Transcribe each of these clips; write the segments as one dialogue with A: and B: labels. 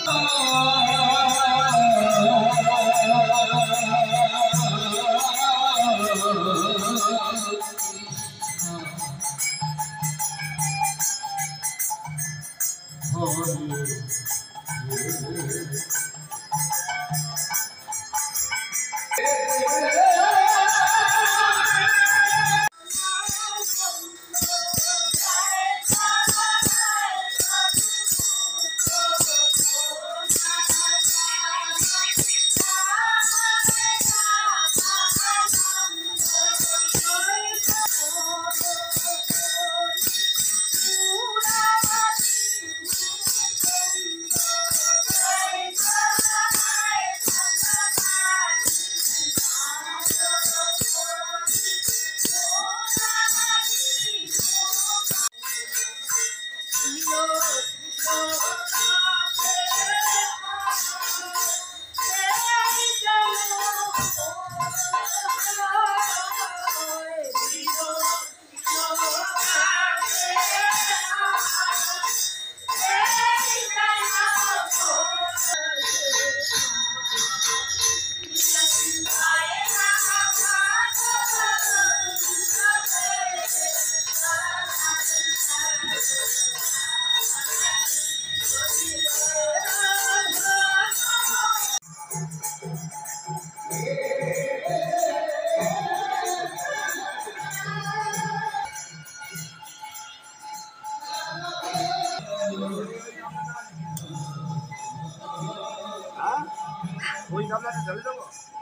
A: ওই গামলাটা ঢেলে দেবো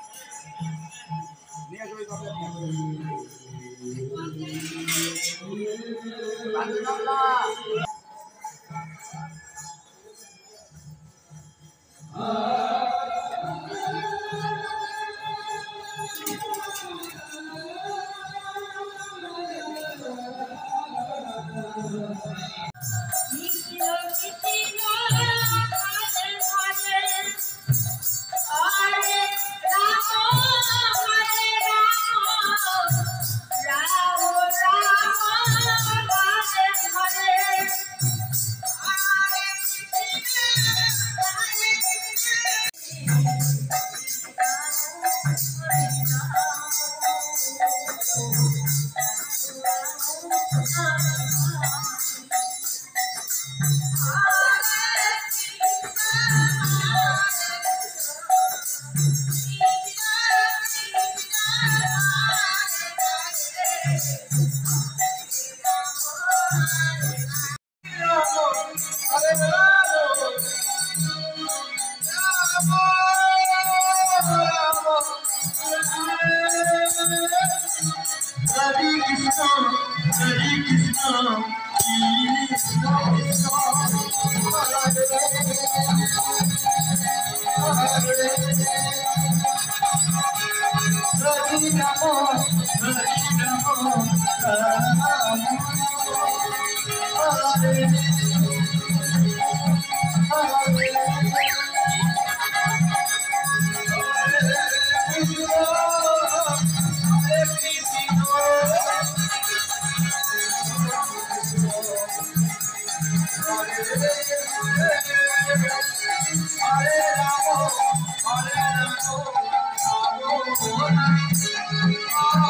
A: নিয়ে আসো ওই গামলাটা
B: Hare Rama,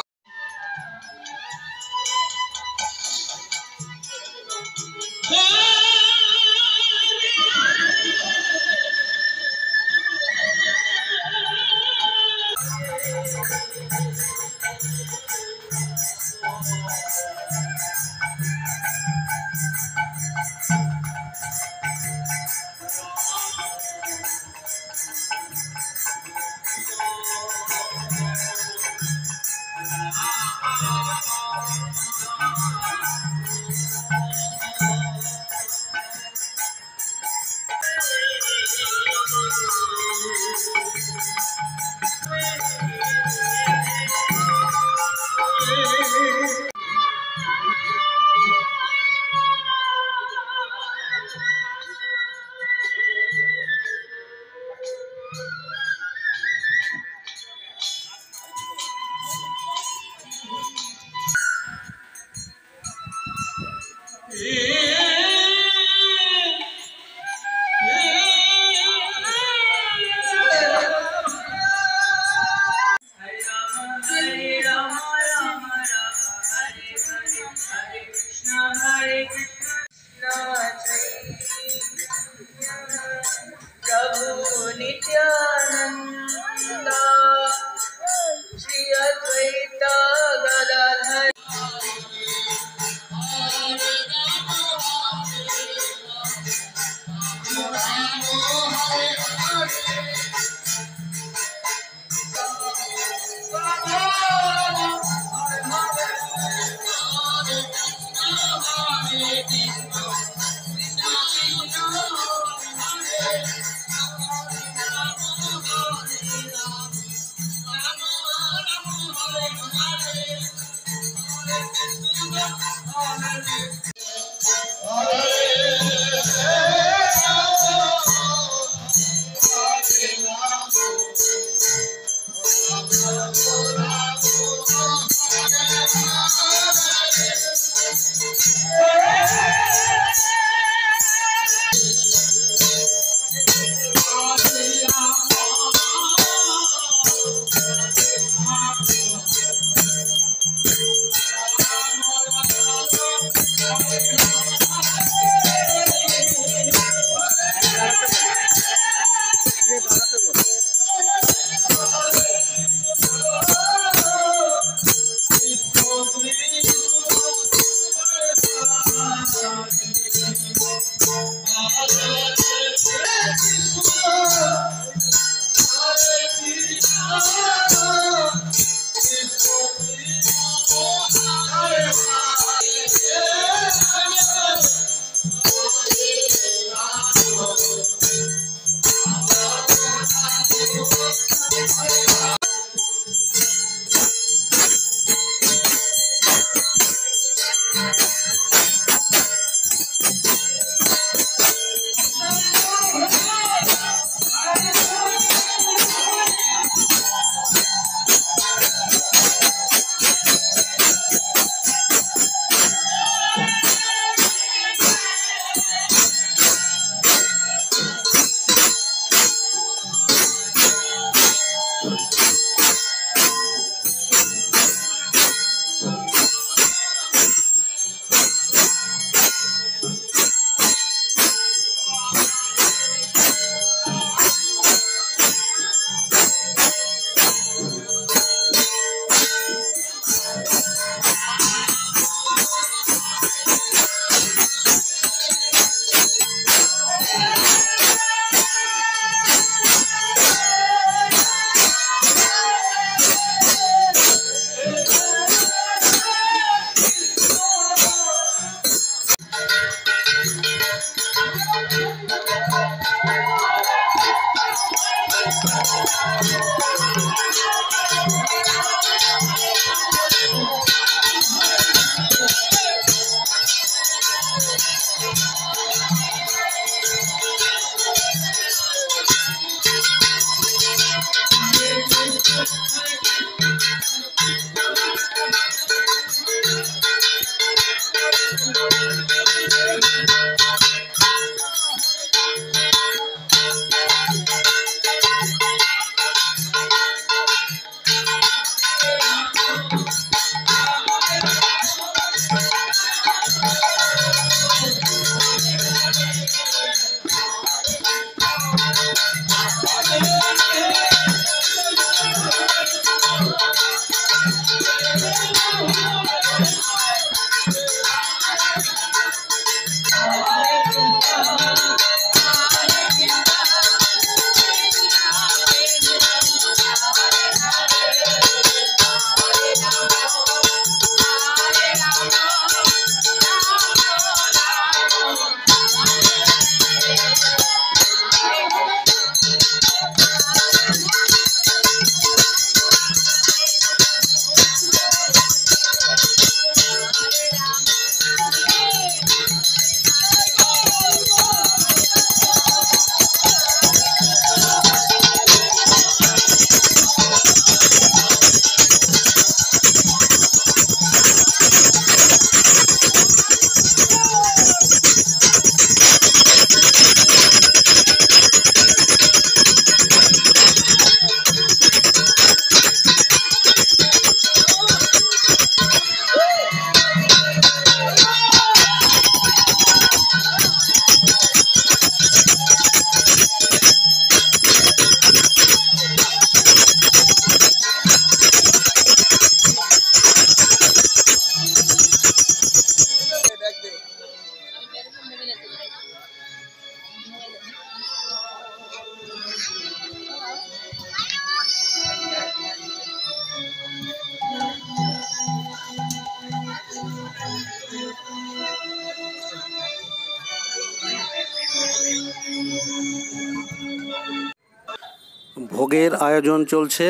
B: ভোগের আয়োজন চলছে,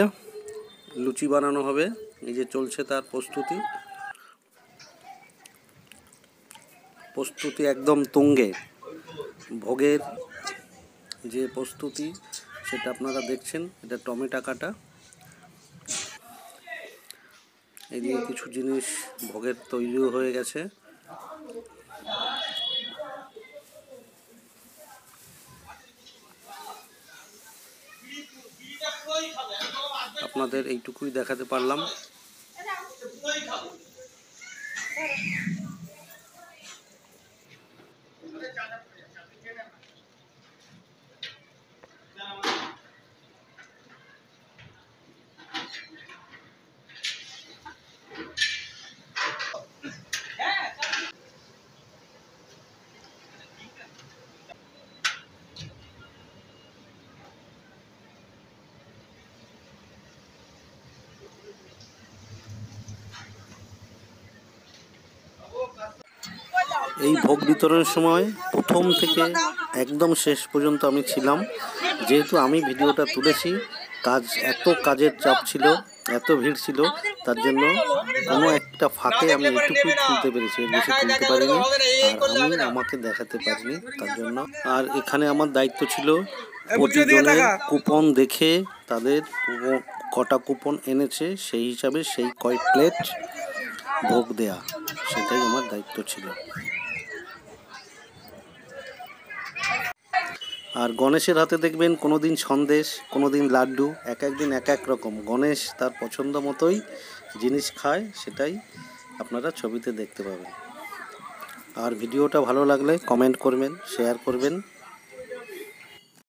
B: লুচি বানানো হবে, এই যে চলছে তার প্রস্তুতি একদম তুঙ্গে। ভোগের যে প্রস্তুতি সেটা আপনারা দেখছেন, এটা টমেটো কাটা, এদিকে কিছু জিনিস ভোগের তৈরিও হয়ে গেছে। আপনাদের এইটুকুই দেখাতে পারলাম। এই ভোগ বিতরণের সময় প্রথম থেকে একদম শেষ পর্যন্ত আমি ছিলাম, যেহেতু আমি ভিডিওটা তুলেছি এত কাজের চাপ ছিল, এত ভিড় ছিল, তার জন্য কোনো একটা ফাঁকে আমি এটুকুই তুলতে পেরেছি, এর বেশি তুলতে পারিনি। আর আমি আমাকে দেখাতে পারিনি তার জন্য। আর এখানে আমার দায়িত্ব ছিল প্রতিজনের কুপন দেখে তাদের কটা কুপন এনেছে সেই হিসাবে সেই কয় প্লেট ভোগ দেয়া, সেটাই আমার দায়িত্ব ছিল। আর গণেশের হাতে দেখবেন কোনো দিন সন্দেশ, কোনো দিন লাড্ডু, এক একদিন এক এক রকম। গণেশ তার পছন্দ মতোই জিনিস খায়, সেটাই আপনারা ছবিতে দেখতে পাবেন। আর ভিডিওটা ভালো লাগলে কমেন্ট করবেন, শেয়ার করবেন।